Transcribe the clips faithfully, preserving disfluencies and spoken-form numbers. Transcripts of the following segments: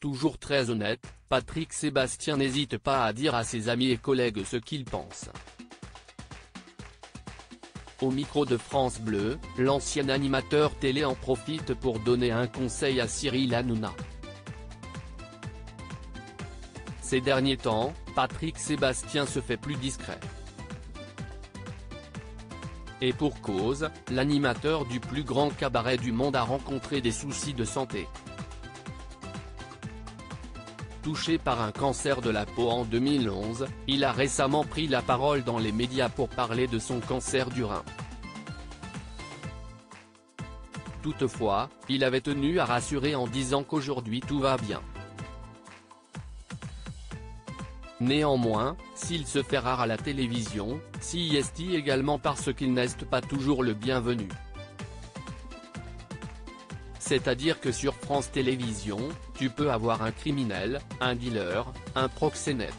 toujours très honnête, Patrick Sébastien n'hésite pas à dire à ses amis et collègues ce qu'il pense. Au micro de France Bleu, l'ancien animateur télé en profite pour donner un conseil à Cyril Hanouna. Ces derniers temps, Patrick Sébastien se fait plus discret. Et pour cause, l'animateur du plus grand cabaret du monde a rencontré des soucis de santé. Touché par un cancer de la peau en deux mille onze, il a récemment pris la parole dans les médias pour parler de son cancer du rein. Toutefois, il avait tenu à rassurer en disant qu'aujourd'hui tout va bien. Néanmoins, s'il se fait rare à la télévision, c'y est également parce qu'il n'est pas toujours le bienvenu. C'est-à-dire que sur France Télévisions, tu peux avoir un criminel, un dealer, un proxénète.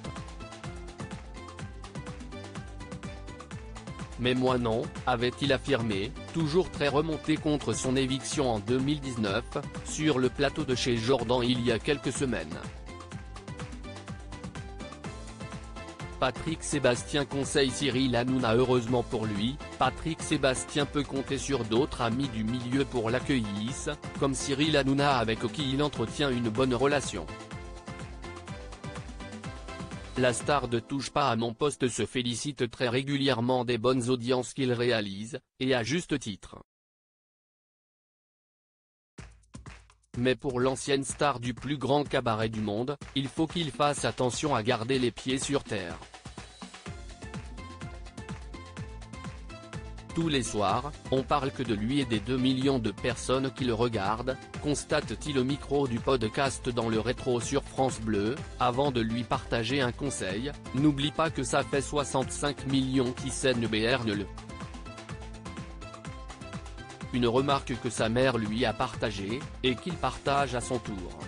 Mais moi non, avait-il affirmé, toujours très remonté contre son éviction en deux mille dix-neuf, sur le plateau de chez Jordan il y a quelques semaines. Patrick Sébastien conseille Cyril Hanouna. Heureusement pour lui, Patrick Sébastien peut compter sur d'autres amis du milieu pour l'accueillir, comme Cyril Hanouna avec qui il entretient une bonne relation. La star de Touche pas à mon poste se félicite très régulièrement des bonnes audiences qu'il réalise, et à juste titre. Mais pour l'ancienne star du plus grand cabaret du monde, il faut qu'il fasse attention à garder les pieds sur terre. Tous les soirs, on parle que de lui et des deux millions de personnes qui le regardent, constate-t-il au micro du podcast dans le rétro sur France Bleu, avant de lui partager un conseil: n'oublie pas que ça fait soixante-cinq millions qui s'énebernent. Une remarque que sa mère lui a partagée, et qu'il partage à son tour.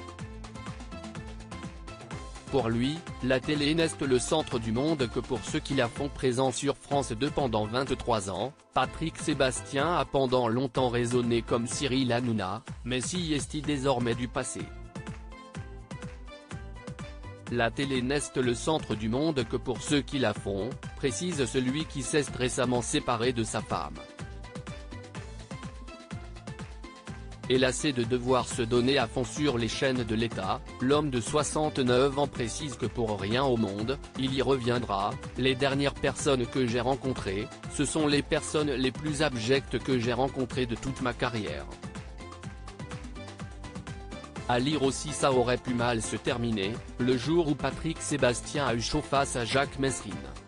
Pour lui, la télé n'est le centre du monde que pour ceux qui la font. Présent sur France deux pendant vingt-trois ans, Patrick Sébastien a pendant longtemps raisonné comme Cyril Hanouna, mais s'y est désormais du passé. La télé n'est le centre du monde que pour ceux qui la font, précise celui qui s'est récemment séparé de sa femme. Et lassé de devoir se donner à fond sur les chaînes de l'État, l'homme de soixante-neuf ans précise que pour rien au monde, il y reviendra. Les dernières personnes que j'ai rencontrées, ce sont les personnes les plus abjectes que j'ai rencontrées de toute ma carrière. À lire aussi: ça aurait pu mal se terminer, le jour où Patrick Sébastien a eu chaud face à Jacques Messrine.